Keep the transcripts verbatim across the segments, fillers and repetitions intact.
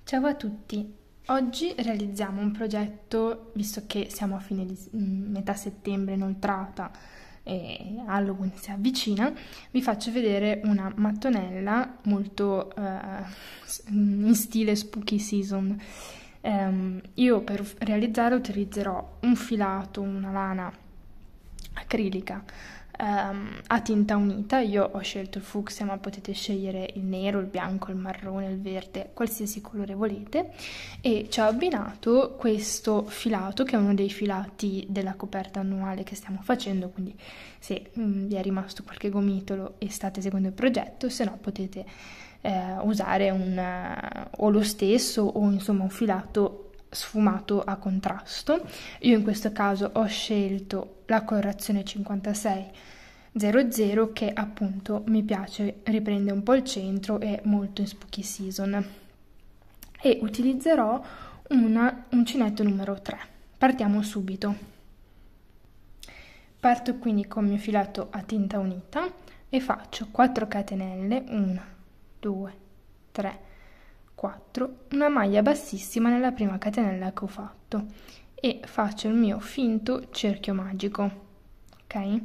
Ciao a tutti! Oggi realizziamo un progetto, visto che siamo a fine di mm, metà settembre inoltrata e Halloween si avvicina, vi faccio vedere una mattonella molto eh, in stile spooky season. Ehm, io per realizzare utilizzerò un filato, una lana acrilica ehm, a tinta unita. Io ho scelto il fucsia, ma potete scegliere il nero, il bianco, il marrone, il verde, qualsiasi colore volete, e ci ho abbinato questo filato che è uno dei filati della coperta annuale che stiamo facendo, quindi se mm, vi è rimasto qualche gomitolo e state seguendo il progetto, se no potete eh, usare un, uh, o lo stesso o insomma un filato sfumato a contrasto. Io in questo caso ho scelto la colorazione cinquantasei zero zero, che appunto mi piace, riprende un po' il centro, è molto in spooky season, e utilizzerò una uncinetto numero tre. Partiamo subito. Parto quindi con il mio filato a tinta unita e faccio quattro catenelle, uno, due, tre, quattro, una maglia bassissima nella prima catenella che ho fatto e faccio il mio finto cerchio magico, ok?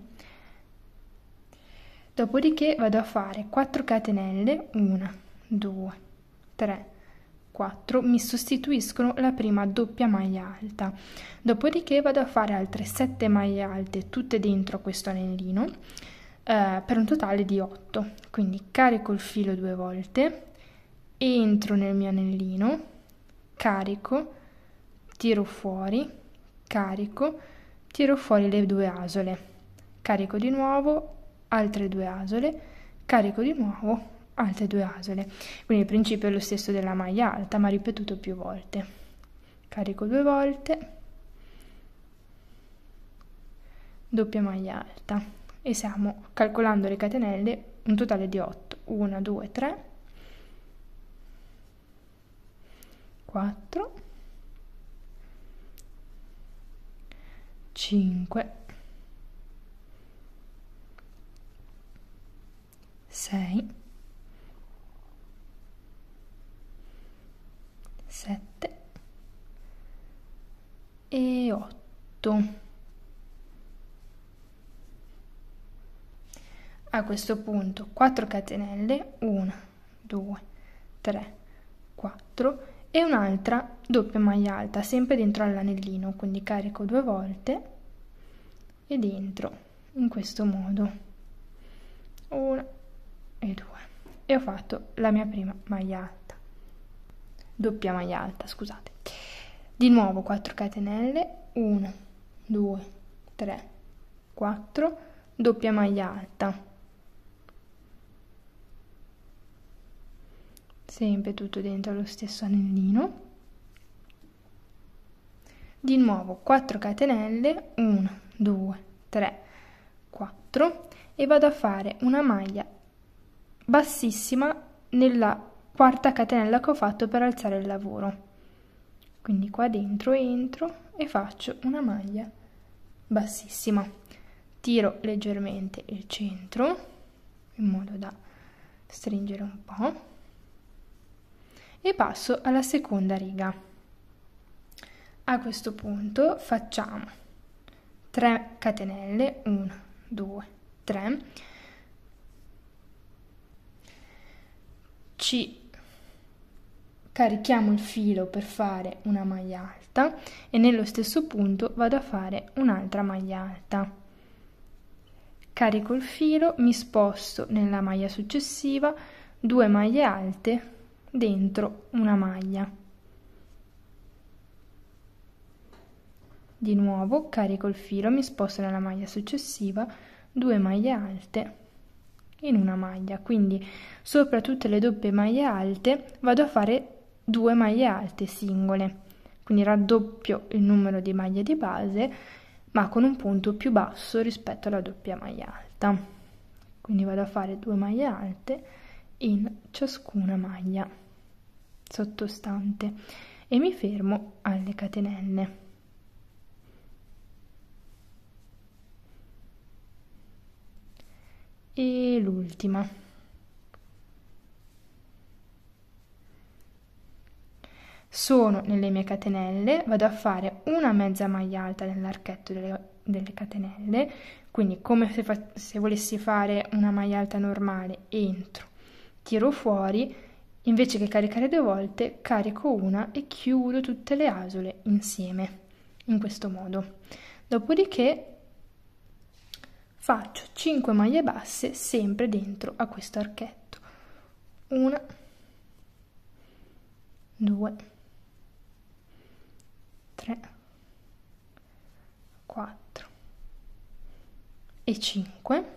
Dopodiché vado a fare quattro catenelle, uno, due, tre, quattro, mi sostituiscono la prima doppia maglia alta. Dopodiché vado a fare altre sette maglie alte, tutte dentro questo anellino, eh, per un totale di otto. Quindi carico il filo due volte, entro nel mio anellino, carico, tiro fuori, carico, tiro fuori le due asole, carico di nuovo, altre due asole, carico di nuovo, altre due asole. Quindi il principio è lo stesso della maglia alta, ma ripetuto più volte. Carico due volte, doppia maglia alta, e stiamo calcolando le catenelle, un totale di otto. uno, due, tre, quattro, cinque, sei, sette e otto. A questo punto quattro catenelle, uno, due, tre, quattro, e un'altra doppia maglia alta sempre dentro all'anellino, quindi carico due volte e dentro in questo modo, una e due, e ho fatto la mia prima maglia alta, doppia maglia alta, scusate. Di nuovo quattro catenelle, uno, due, tre, quattro, doppia maglia alta, sempre tutto dentro lo stesso anellino. Di nuovo quattro catenelle, uno, due, tre, quattro, e vado a fare una maglia bassissima nella quarta catenella che ho fatto per alzare il lavoro. Quindi qua dentro entro e faccio una maglia bassissima, tiro leggermente il centro in modo da stringere un po' e passo alla seconda riga. A questo punto facciamo tre catenelle, uno, due, tre, ci carichiamo il filo per fare una maglia alta e nello stesso punto vado a fare un'altra maglia alta. Carico il filo, mi sposto nella maglia successiva, due maglie alte dentro una maglia. Di nuovo carico il filo, mi sposto nella maglia successiva, due maglie alte in una maglia. Quindi sopra tutte le doppie maglie alte vado a fare due maglie alte singole, quindi raddoppio il numero di maglie di base, ma con un punto più basso rispetto alla doppia maglia alta. Quindi vado a fare due maglie alte in ciascuna maglia sottostante e mi fermo alle catenelle. E l'ultima. sono nelle mie catenelle, vado a fare una mezza maglia alta nell'archetto delle, delle catenelle, quindi come se, fa, se volessi fare una maglia alta normale, entro, tiro fuori, invece che caricare due volte, carico una e chiudo tutte le asole insieme, in questo modo. Dopodiché faccio cinque maglie basse sempre dentro a questo archetto. Una, due, tre, quattro e cinque.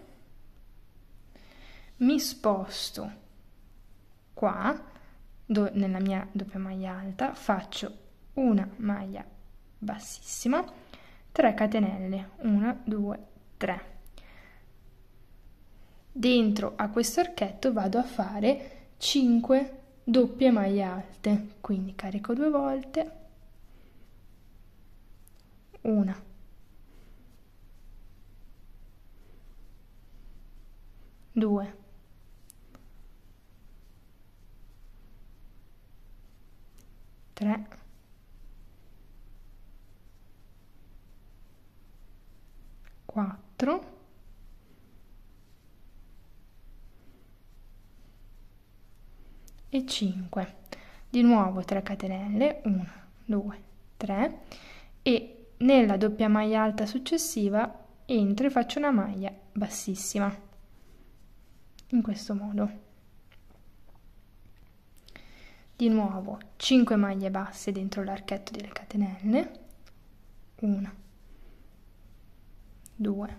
Mi sposto qua, do, nella mia doppia maglia alta, faccio una maglia bassissima, tre catenelle, una, due, tre. Dentro a questo archetto vado a fare cinque doppie maglie alte, quindi carico due volte, una, due, tre, quattro, e cinque. Di nuovo tre catenelle, uno, due, tre, e nella doppia maglia alta successiva entro e faccio una maglia bassissima, in questo modo. Di nuovo cinque maglie basse dentro l'archetto delle catenelle, una, due,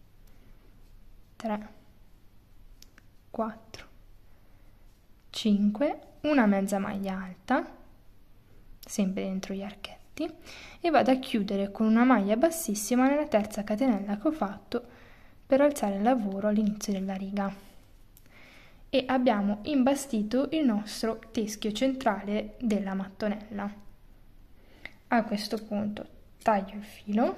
tre, quattro, cinque, una mezza maglia alta, sempre dentro gli archetti, e vado a chiudere con una maglia bassissima nella terza catenella che ho fatto per alzare il lavoro all'inizio della riga. E abbiamo imbastito il nostro teschio centrale della mattonella. A questo punto taglio il filo,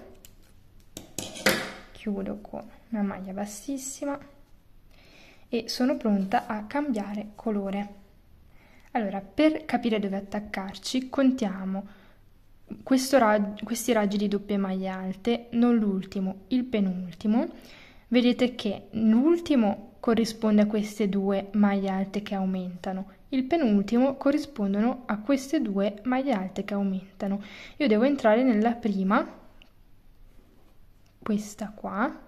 chiudo con una maglia bassissima e sono pronta a cambiare colore. Allora, per capire dove attaccarci, contiamo questo rag- questi raggi di doppie maglie alte, non l'ultimo, il penultimo. Vedete che l'ultimo corrisponde a queste due maglie alte che aumentano, il penultimo corrispondono a queste due maglie alte che aumentano. Io devo entrare nella prima, questa qua,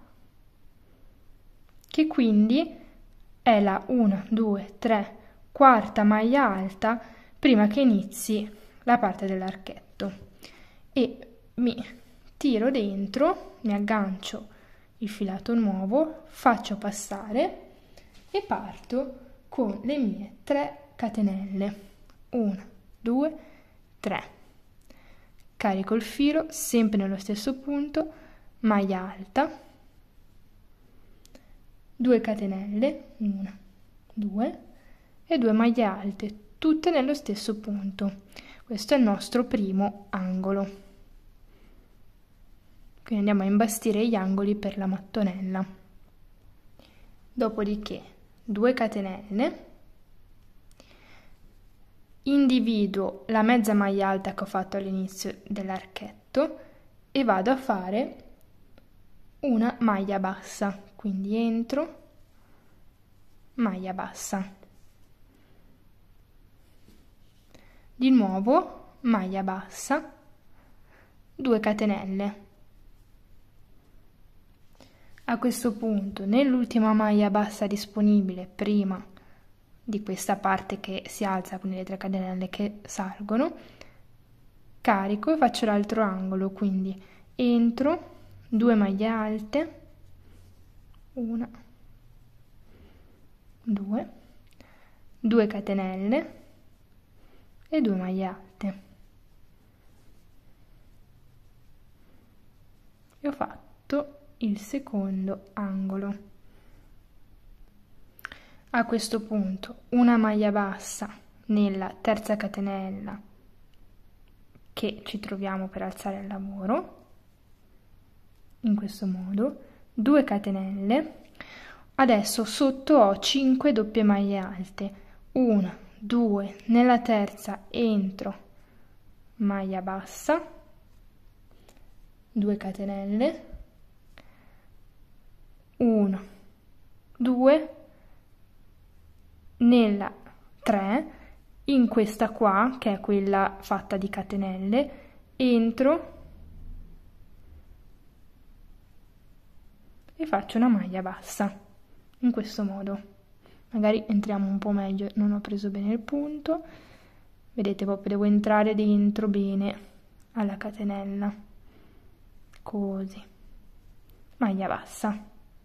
che quindi è la uno, due, tre, quarta maglia alta prima che inizi la parte dell'archetto, e mi tiro dentro, mi aggancio il filato nuovo, faccio passare e parto con le mie tre catenelle, uno, due, tre, carico il filo sempre nello stesso punto, maglia alta, due catenelle, una, due e due maglie alte, tutte nello stesso punto. Questo è il nostro primo angolo. Quindi andiamo a imbastire gli angoli per la mattonella. Dopodiché due catenelle, individuo la mezza maglia alta che ho fatto all'inizio dell'archetto e vado a fare una maglia bassa, quindi entro, maglia bassa, di nuovo maglia bassa, due catenelle. A questo punto, nell'ultima maglia bassa disponibile prima di questa parte che si alza, quindi le tre catenelle che salgono, carico e faccio l'altro angolo, quindi entro, due maglie alte, una, due, due catenelle e due maglie alte. E ho fatto il secondo angolo. A questo punto una maglia bassa nella terza catenella che ci troviamo per alzare il lavoro, in questo modo, due catenelle. Adesso sotto ho cinque doppie maglie alte, una, due, nella terza entro, maglia bassa, due catenelle, uno, due, nella tre, in questa qua, che è quella fatta di catenelle, entro e faccio una maglia bassa, in questo modo. Magari entriamo un po' meglio, non ho preso bene il punto, vedete proprio devo entrare dentro bene alla catenella, così, maglia bassa.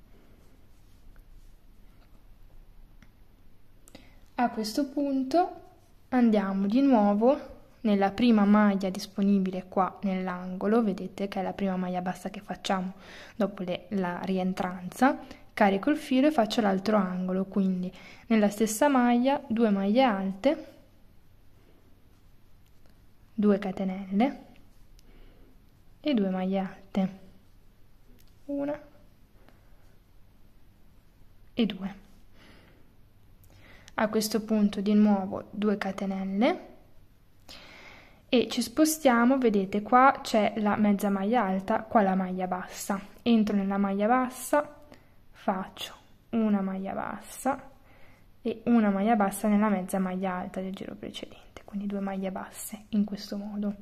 A questo punto andiamo di nuovo nella prima maglia disponibile qua nell'angolo, vedete che è la prima maglia bassa che facciamo dopo le, la rientranza, carico il filo e faccio l'altro angolo, quindi nella stessa maglia due maglie alte, due catenelle e due maglie alte, una e due. A questo punto di nuovo due catenelle e ci spostiamo, vedete qua c'è la mezza maglia alta, qua la maglia bassa, entro nella maglia bassa, faccio una maglia bassa e una maglia bassa nella mezza maglia alta del giro precedente, quindi due maglie basse in questo modo.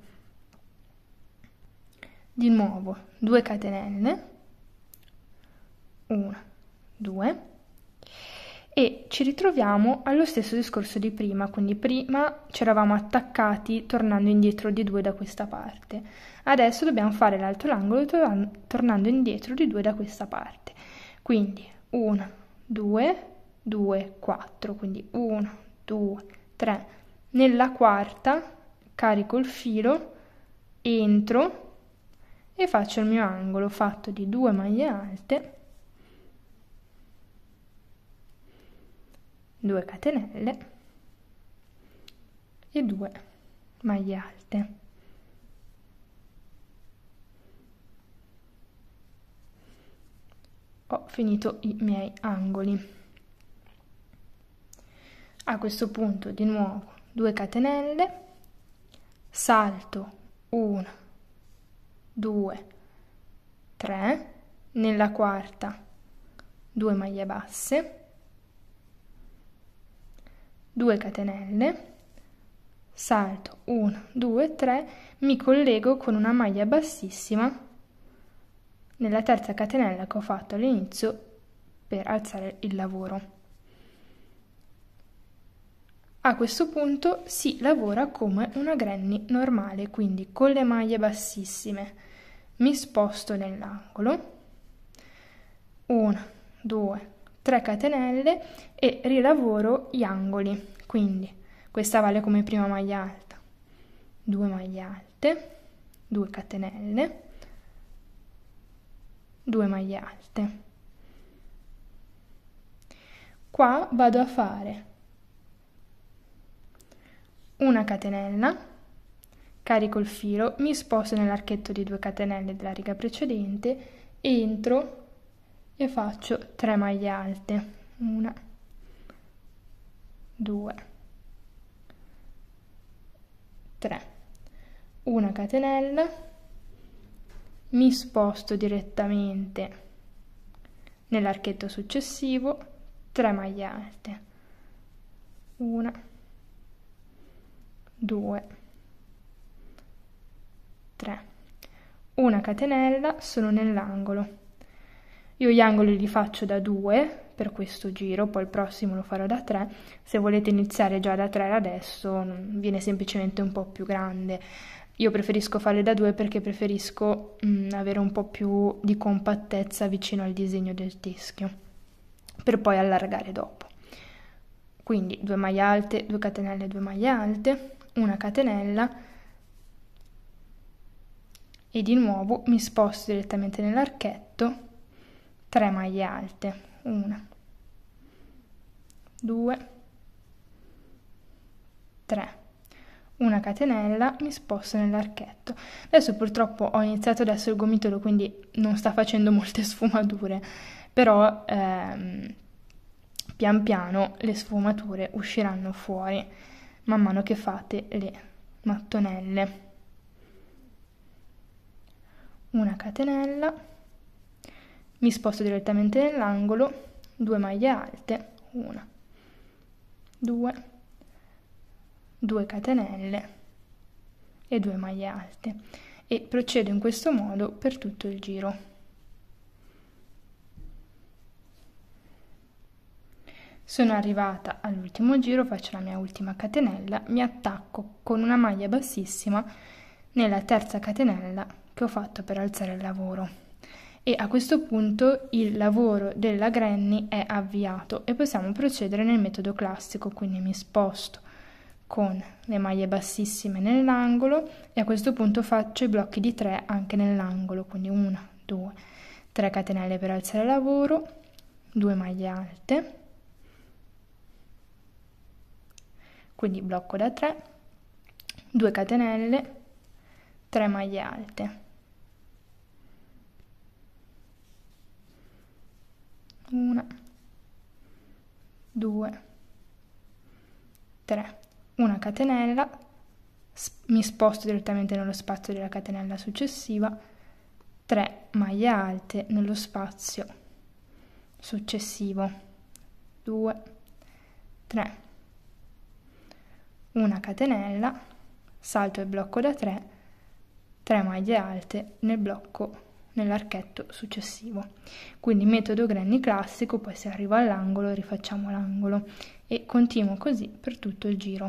Di nuovo due catenelle, una, due, e ci ritroviamo allo stesso discorso di prima, quindi prima ci eravamo attaccati tornando indietro di due da questa parte, adesso dobbiamo fare l'altro angolo tornando indietro di due da questa parte, quindi uno, due, due, quattro, quindi uno, due, tre, nella quarta carico il filo, entro e faccio il mio angolo fatto di due maglie alte, due catenelle e due maglie alte. Ho finito i miei angoli. A questo punto di nuovo due catenelle, salto uno, due, tre, nella quarta due maglie basse, due catenelle, salto uno, due, tre, mi collego con una maglia bassissima nella terza catenella che ho fatto all'inizio per alzare il lavoro. A questo punto si lavora come una granny normale, quindi con le maglie bassissime mi sposto nell'angolo, uno, due, tre catenelle e rilavoro gli angoli, quindi questa vale come prima maglia alta, due maglie alte, due catenelle, due maglie alte. Qua vado a fare una catenella, carico il filo, mi sposto nell'archetto di due catenelle della riga precedente, entro e faccio tre maglie alte, una, due, tre, una catenella, mi sposto direttamente nell'archetto successivo, tre maglie alte, una, due, tre, una catenella, sono nell'angolo. Io gli angoli li faccio da due per questo giro, poi il prossimo lo farò da tre. Se volete iniziare già da tre adesso viene semplicemente un po' più grande. Io preferisco farle da due perché preferisco mh, avere un po' più di compattezza vicino al disegno del teschio, per poi allargare dopo. Quindi due maglie alte, due catenelle, due maglie alte, una catenella e di nuovo mi sposto direttamente nell'archetto, tre maglie alte, una, due, tre, una catenella, mi sposto nell'archetto. Adesso purtroppo ho iniziato adesso il gomitolo, quindi non sta facendo molte sfumature, però ehm, pian piano le sfumature usciranno fuori man mano che fate le mattonelle. una catenella, mi sposto direttamente nell'angolo, due maglie alte, una, due, due catenelle e due maglie alte, e procedo in questo modo per tutto il giro. Sono arrivata all'ultimo giro, faccio la mia ultima catenella, mi attacco con una maglia bassissima nella terza catenella che ho fatto per alzare il lavoro, e a questo punto il lavoro della granny è avviato e possiamo procedere nel metodo classico, quindi mi sposto con le maglie bassissime nell'angolo e a questo punto faccio i blocchi di tre anche nell'angolo, quindi una, due, tre catenelle per alzare il lavoro, due maglie alte, quindi blocco da tre, due catenelle, tre maglie alte, una, due, tre, una catenella, mi sposto direttamente nello spazio della catenella successiva, tre maglie alte nello spazio successivo, due, tre, una catenella, salto il blocco da tre, tre maglie alte nel blocco, nell'archetto successivo. Quindi metodo granny classico, poi se arrivo all'angolo rifacciamo l'angolo e continuo così per tutto il giro.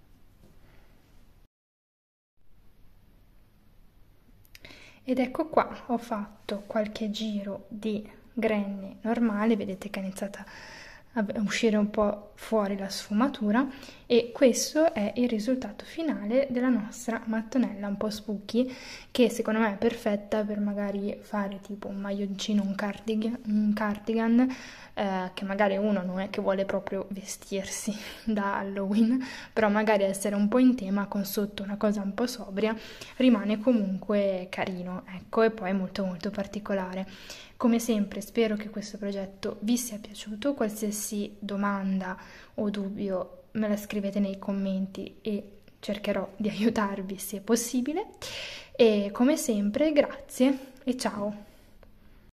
Ed ecco qua, ho fatto qualche giro di granny normale, vedete che è iniziata a uscire un po' fuori la sfumatura, e questo è il risultato finale della nostra mattonella un po' spooky, che secondo me è perfetta per magari fare tipo un maglioncino, un cardigan, un cardigan eh, che magari uno non è che vuole proprio vestirsi da Halloween, però magari essere un po' in tema con sotto una cosa un po' sobria rimane comunque carino, ecco, e poi molto molto particolare. Come sempre spero che questo progetto vi sia piaciuto, qualsiasi domanda o dubbio me la scrivete nei commenti e cercherò di aiutarvi se possibile, e come sempre grazie e ciao!